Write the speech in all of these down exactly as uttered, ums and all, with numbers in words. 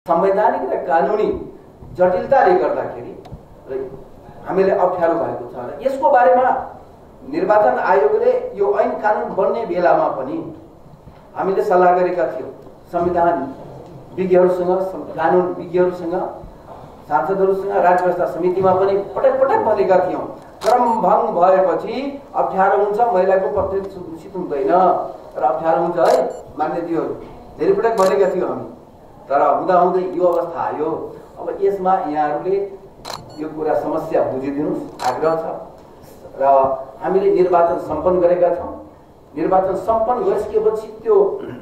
संवैधानिक र कानुनी जटिलताले गर्दाखेरि हामीले अप्ठ्यारो भएको छ र यसको बारेमा निर्वाचन आयोगले यो ऐन कानुन बन्ने बेलामा पनि हामीले सल्लाह गरेका थियौं। संविधान विज्ञहरूसँग, कानुन विज्ञहरूसँग, सांसदहरूसँग, राज्य व्यवस्था समितिमा पनि पटक पटक भनेका थियौं क्रम भंग भएपछि अप्ठ्यारो हुन्छ, महिलाको प्रतिनिधित्व सुनिश्चित हुँदैन र अप्ठ्यारो हुन्छ है मान्यज्यूहरू, धेरै पटक भनेका थियौं हामी। तर हुँदा हुँदै यो अवस्था आयो। अब यसमा यहाँहरूले यो कुरा समस्या बुझिदिनुस् आग्रह छ र हामीले निर्वाचन सम्पन्न गरेका छौं। निर्वाचन सम्पन्न गरिसकेपछि त्यो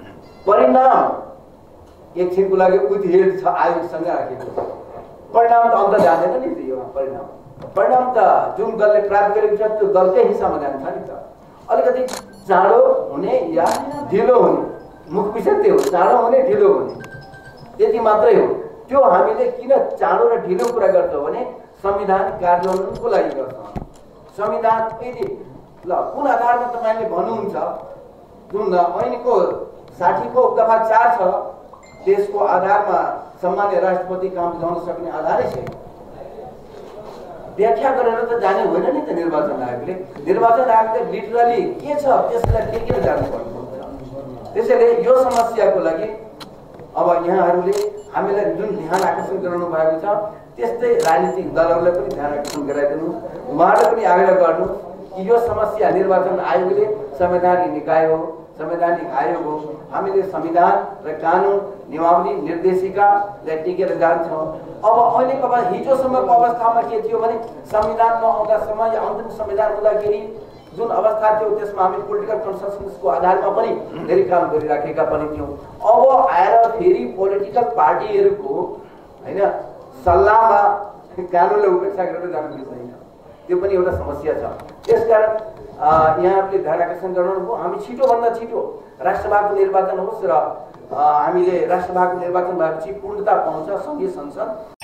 परिणाम एकछिनको लागि उद्हेड छ आयोगसँग राखेको छ। परिणाम त अन्त जाँदैन नि, त्यो परिणाम परिणाम त जुन दलले प्राप्त गरेको छ त्यो दलकै हिस्सामा जान्छ नि त। अलिकति चाँडो हुने या ढिलो हुने, मुख्य विषय त्यो हो, चाँडो हुने ढिलो हुने, त्यति मात्रै हो। त्यो हामीले किन चाँडो र ढिलो कुरा गर्छौँ भने संविधान कार्यान्वयनको लागि गर्छौँ। संविधान यदि ल कुन आधारमा तपाईँले भन्नुहुन्छ, जुन ऐनको साठीको दफा चार छ त्यसको आधारमा सम्मान्य राष्ट्रपति काम बुझाउन सक्ने आधारै छैन। व्याख्या गरेर त जाने होइन नि त निर्वाचन आयोगले। निर्वाचन आयोगले लिटरली के छ त्यसलाई टेकेर जानुपर्छ। त्यसैले यो समस्याको लागि अब यहाँहरूले हामीलाई जुन ध्यान आकर्षण गराउनु भएको छ त्यस्तै राजनीतिक दलहरूलाई पनि ध्यान आकर्षण गराइदिनु, उहाँहरूले पनि आग्रह गर्नु कि यो समस्या निर्वाचन आयोगले संवैधानिक निकाय हो, संवैधानिक आयोग हो। हामीले संविधान र कानुन नियमावली निर्देशिकालाई टिकेर जान्छौँ। अब अहिलेको अब हिजोसम्मको अवस्थामा के थियो भने संविधान नआउँदासम्म या अन्तिम संविधान हुँदाखेरि जुन अवस्था थियो त्यसमा हामी पोलिटिकल कन्सेन्ससको आधारमा पनि धेरै काम गरिराखेका पनि थियौँ। अब आएर फेरि पोलिटिकल पार्टीहरूको हैन सल्लाहमा कानुनलाई उपेक्षा गरेर जानु मिल्दैन, त्यो पनि एउटा समस्या छ। त्यसकारण यहाँहरूले ध्यान आकर्षण गराउनुभयो। हामी छिटोभन्दा छिटो राष्ट्रसभाको निर्वाचन होस् र हामीले राष्ट्रसभाको निर्वाचन भएपछि पूर्णता पाउँछ संघीय संसद।